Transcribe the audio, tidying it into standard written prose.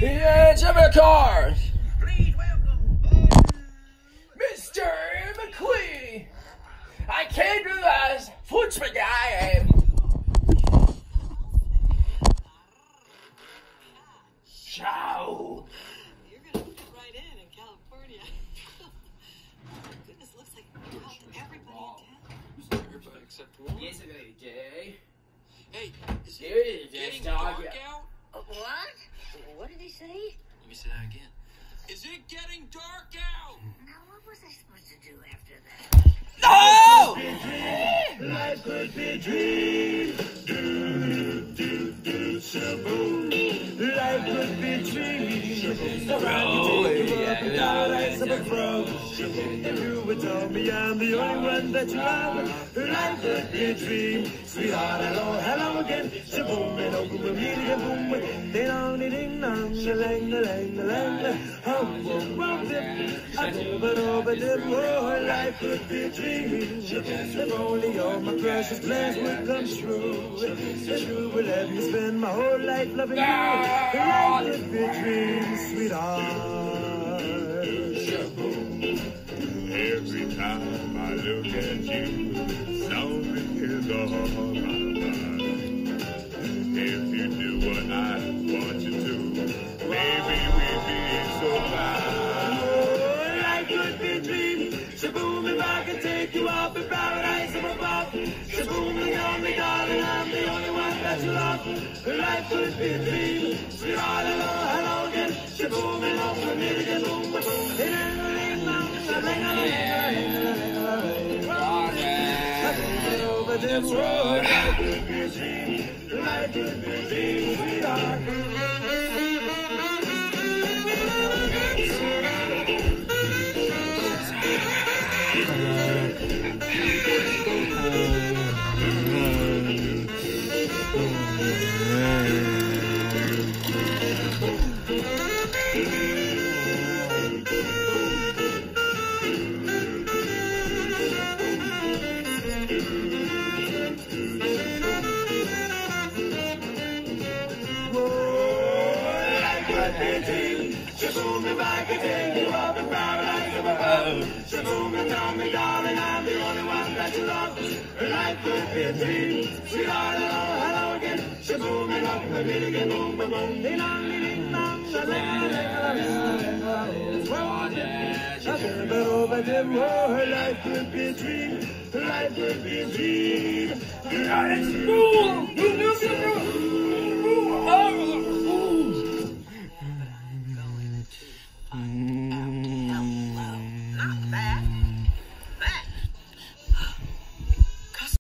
Yeah, jump in the car. Please welcome Mr. McQueen. I came to the football guy. Ciao. You're gonna fit right in California. Goodness, looks like you helped everybody in town. Everybody except one. Yes, I got Jay. Hey, is Here it it is, getting dog. dark out? what? What did he say? Let me say that again. Is it getting dark out? Now, what was I supposed to do after that? No! Life could be dream. Shaboom. Life could be dream. Oh, Paradise of a frog. If you would tell me I'm the only one that you love, life could be a dream. Sweetheart, hello, hello again. Shaboom, and open with me to boom with. Ding dong, ding dong, the lang, the lang, the lang. Hum, boom, boom, dip. Over, dip. Oh, life could be a dream. If only all my precious plans would come true. If you would let me spend my whole life loving you, life could be a dream, sweetheart. Every time I look at you, something is on my mind. If you do what I want you to, maybe we'd be so fine. Oh, life could be a dream. Shaboom, if I could take you off in paradise up above. Shaboom, you know me, darling, I'm the only one that you love. Life could be a dream. Sweetheart, hello, hello again. Shaboom, and off with me to get boom, boom. This world, life could be a dream. Life could be a dream, sweetheart. Shaboom, if I could take you up in paradise up above. Shaboom, and tell me, darling, I'm the only one that you love. Life could be a dream. Sweetheart, hello, hello again. Shaboom, and up with me again, boom, boom, boom. Ding dong, ding dong, ding dong. Life could be a dream. Life could be a dream.